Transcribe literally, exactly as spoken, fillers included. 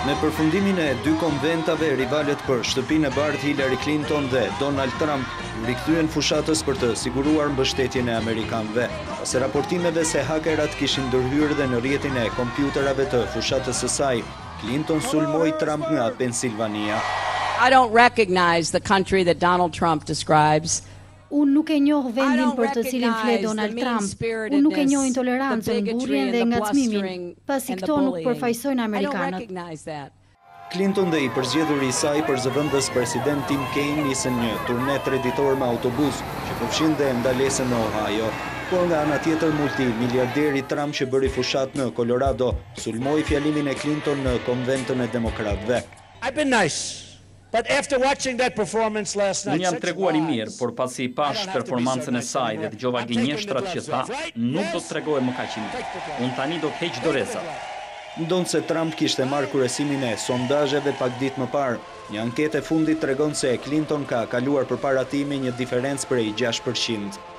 Me përfundimin e dy konventave, rivalet për shtëpinë e bardhë Hillary Clinton dhe Donald Trump rikthyen fushatës për të siguruar mbështetjen e amerikanëve. Pas raportimeve se hakerat kishin ndërhyrë dhe në rrjetin e kompjuterave të fushatës së saj, Clinton sulmoi Trump nga Pensilvania. I don't recognize the country that Donald Trump describes. Unë nuk e njoh vendin për të cilin flet Donald Trump. Unë nuk e njoh intolerancën, burrjen dhe ngacmimin, pasi këto nuk përfaqësojnë amerikanët. Clinton dhe i përzgjedhur i saj për zëvendës president Tim Kaine nisën një turne treditor me autobus që përfshin dhe ndalesën në Ohio. Por nga ana tjetër, multimiliarderi Trump që bëri fushat në Colorado sulmoi fjalimin e Clinton në konventën e demokratëve. I've been nice. But after watching that performance last night, Unë jam treguar i mirë, por pasi pash performancën e saj dhe dëgjova gënjeshtrat që tha, nuk do të tregohem më kaq i mirë. Unë tani do të heq dorezat. Ndonë se Trump kishte marrë kryesimin e sondazheve pak ditë më parë, një anketë e fundit tregon se Clinton ka kaluar përpara tij me një diferencë prej gjashtë përqind.